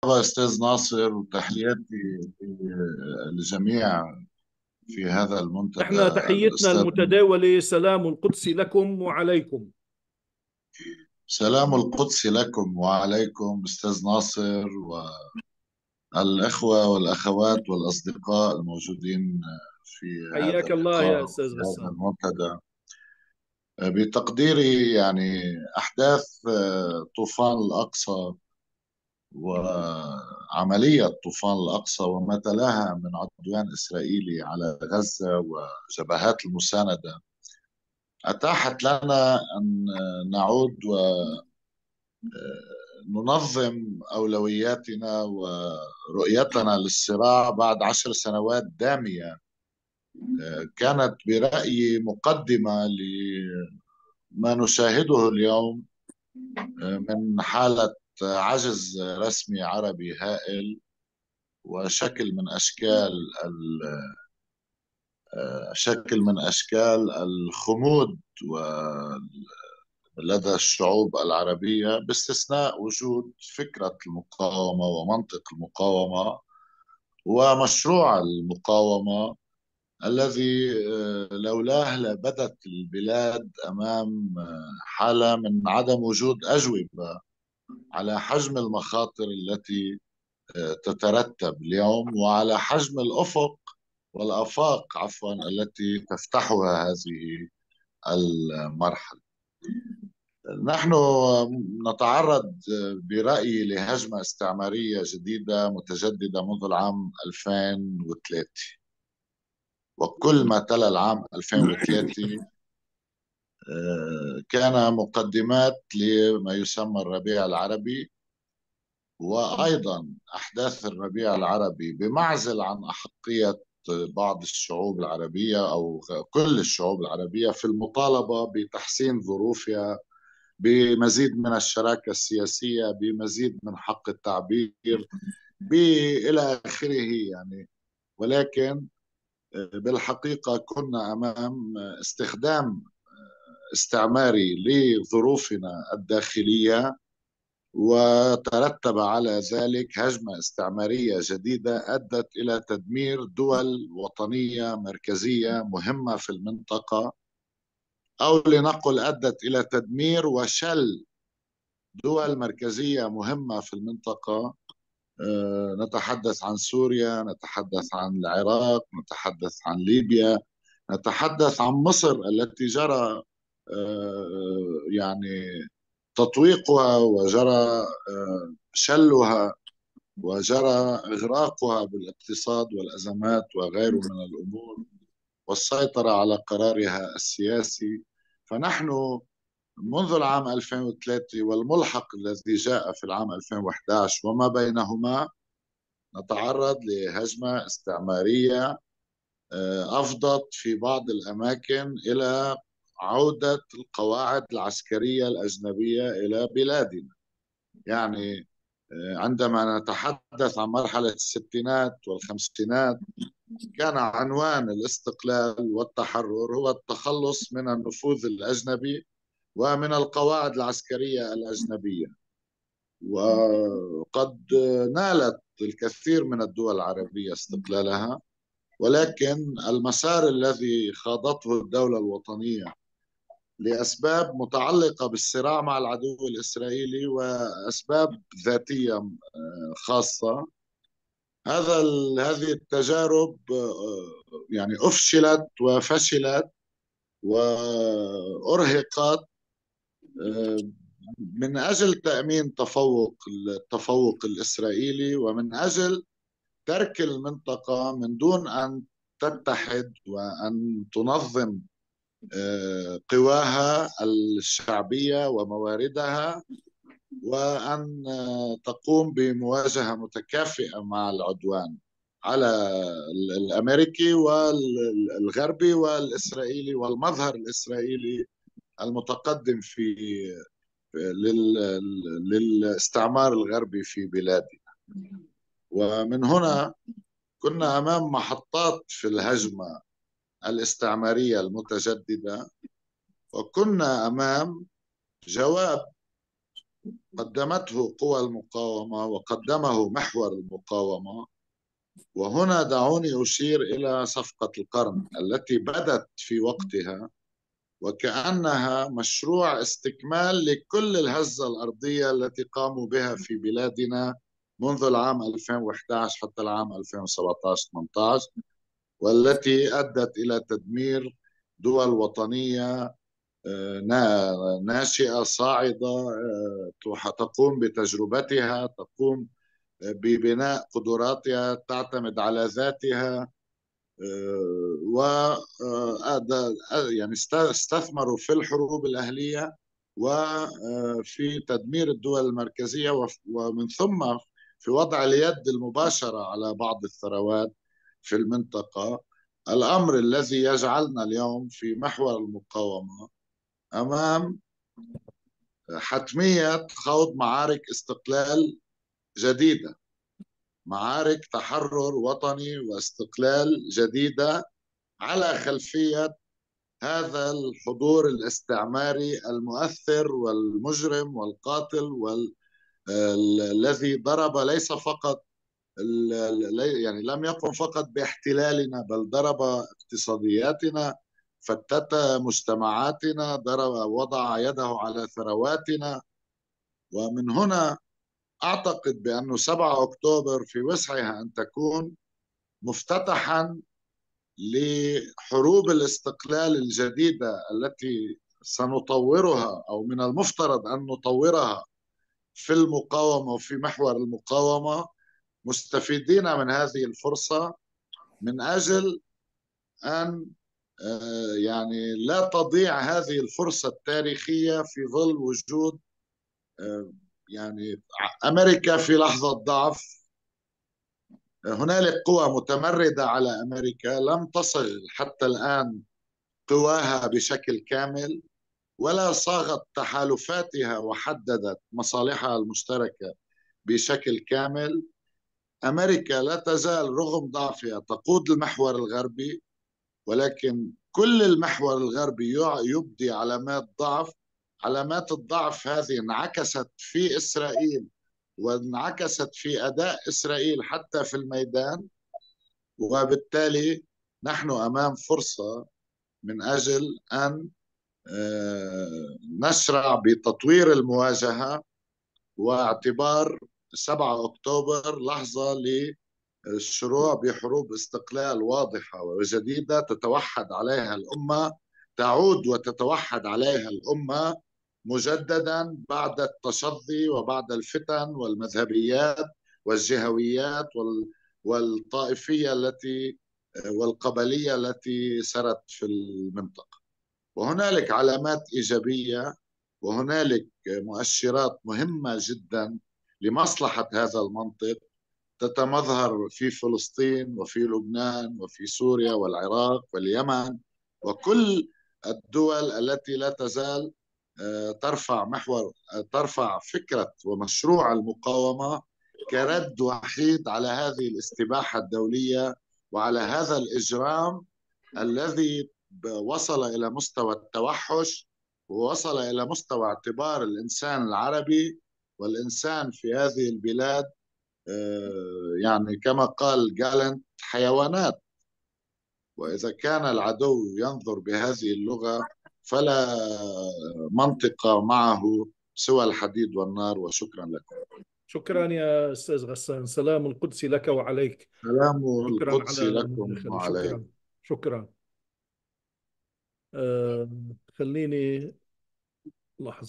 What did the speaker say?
أستاذ ناصر، وتحياتي للجميع في هذا المنتدى. احنا تحيتنا الأستاذ، المتداولة سلام القدس لكم وعليكم. سلام القدس لكم وعليكم أستاذ ناصر، والأخوة والأخوات والأصدقاء الموجودين في هذا حياك الله اللقاء يا وفي أستاذ هذا بسام. المنتدى. بتقديري أحداث طوفان الأقصى وعملية طوفان الأقصى وما تلاها من عدوان إسرائيلي على غزة وجبهات المساندة أتاحت لنا أن نعود وننظم أولوياتنا ورؤيتنا للصراع بعد 10 سنوات دامية كانت برأيي مقدمة لما نشاهده اليوم من حالة عجز رسمي عربي هائل، وشكل من أشكال الخمود لدى الشعوب العربية، باستثناء وجود فكرة المقاومة ومنطق المقاومة ومشروع المقاومة الذي لولاه لبدت البلاد أمام حالة من عدم وجود أجوبة على حجم المخاطر التي تترتب اليوم، وعلى حجم الأفق والآفاق التي تفتحها هذه المرحلة. نحن نتعرض برأيي لهجمة استعمارية جديدة متجددة منذ العام 2003، وكل ما تلا العام 2003 كان مقدمات لما يسمى الربيع العربي، وأيضا أحداث الربيع العربي بمعزل عن أحقية بعض الشعوب العربية أو كل الشعوب العربية في المطالبة بتحسين ظروفها، بمزيد من الشراكة السياسية، بمزيد من حق التعبير، إلى آخره ولكن بالحقيقة كنا أمام استخدام استعماري لظروفنا الداخلية، وترتب على ذلك هجمة استعمارية جديدة أدت إلى تدمير دول وطنية مركزية مهمة في المنطقة، أو لنقل أدت إلى تدمير وشل دول مركزية مهمة في المنطقة. نتحدث عن سوريا، نتحدث عن العراق، نتحدث عن ليبيا، نتحدث عن مصر التي جرى تطويقها وجرى شلها وجرى إغراقها بالاقتصاد والأزمات وغيره من الأمور، والسيطرة على قرارها السياسي. فنحن منذ العام 2003 والملحق الذي جاء في العام 2011 وما بينهما نتعرض لهجمة استعمارية أفضت في بعض الأماكن إلى عودة القواعد العسكرية الأجنبية إلى بلادنا. يعني عندما نتحدث عن مرحلة الستينات والخمسينات كان عنوان الاستقلال والتحرر هو التخلص من النفوذ الأجنبي ومن القواعد العسكرية الأجنبية، وقد نالت الكثير من الدول العربية استقلالها، ولكن المسار الذي خاضته الدولة الوطنية لأسباب متعلقة بالصراع مع العدو الإسرائيلي وأسباب ذاتية خاصة، هذه التجارب أفشلت وفشلت وأرهقت من أجل تأمين التفوق الإسرائيلي، ومن أجل ترك المنطقة من دون أن تتحد وأن تنظم قواها الشعبية ومواردها، وأن تقوم بمواجهة متكافئة مع العدوان على الأمريكي والغربي والإسرائيلي والمظهر الإسرائيلي المتقدم للاستعمار الغربي في بلادنا. ومن هنا كنا أمام محطات في الهجمة الاستعمارية المتجددة، وكنا أمام جواب قدمته قوى المقاومة وقدمه محور المقاومة. وهنا دعوني أشير إلى صفقة القرن التي بدت في وقتها وكأنها مشروع استكمال لكل الهزة الأرضية التي قاموا بها في بلادنا منذ العام 2011 حتى العام 2017-18، والتي أدت إلى تدمير دول وطنية ناشئة صاعدة، تقوم بتجربتها، تقوم ببناء قدراتها، تعتمد على ذاتها. و يعني استثمروا في الحروب الأهلية وفي تدمير الدول المركزية، ومن ثم في وضع اليد المباشرة على بعض الثروات في المنطقة. الأمر الذي يجعلنا اليوم في محور المقاومة أمام حتمية خوض معارك استقلال جديدة، معارك تحرر وطني واستقلال جديدة على خلفية هذا الحضور الاستعماري المؤثر والمجرم والقاتل والذي ضرب ليس فقط يعني لم يقم فقط باحتلالنا، بل ضرب اقتصادياتنا، فتت مجتمعاتنا، ضرب وضع يده على ثرواتنا. ومن هنا أعتقد بأن 7 أكتوبر في وسعها أن تكون مفتتحا لحروب الاستقلال الجديدة التي سنطورها أو من المفترض أن نطورها في المقاومة وفي محور المقاومة، مستفيدين من هذه الفرصة من أجل أن يعني لا تضيع هذه الفرصة التاريخية في ظل وجود يعني أمريكا في لحظة ضعف. هنالك قوى متمردة على أمريكا لم تصل حتى الآن قواها بشكل كامل، ولا صاغت تحالفاتها وحددت مصالحها المشتركة بشكل كامل. أمريكا لا تزال رغم ضعفها تقود المحور الغربي، ولكن كل المحور الغربي يبدي علامات ضعف. علامات الضعف هذه انعكست في إسرائيل وانعكست في أداء إسرائيل حتى في الميدان، وبالتالي نحن أمام فرصة من أجل أن نشرع بتطوير المواجهة، واعتبار 7 أكتوبر لحظة للشروع بحروب استقلال واضحة وجديدة تتوحد عليها الأمة، تعود وتتوحد عليها الأمة مجددا بعد التصدي وبعد الفتن والمذهبيات والجهويات والطائفية التي والقبلية التي سرت في المنطقة. وهنالك علامات إيجابية وهنالك مؤشرات مهمة جدا لمصلحة هذا المنطق تتمظهر في فلسطين وفي لبنان وفي سوريا والعراق واليمن وكل الدول التي لا تزال ترفع فكرة ومشروع المقاومة كرد وحيد على هذه الاستباحة الدولية وعلى هذا الإجرام الذي وصل إلى مستوى التوحش ووصل إلى مستوى اعتبار الإنسان العربي والإنسان في هذه البلاد يعني كما قال جالنت حيوانات. وإذا كان العدو ينظر بهذه اللغة فلا منطق معه سوى الحديد والنار. وشكرا لكم. شكرا يا أستاذ غسان، سلام القدس لك وعليك. سلام شكرا القدس على لكم المداخلة، وعليكم. شكرا. شكرا. خليني لحظة.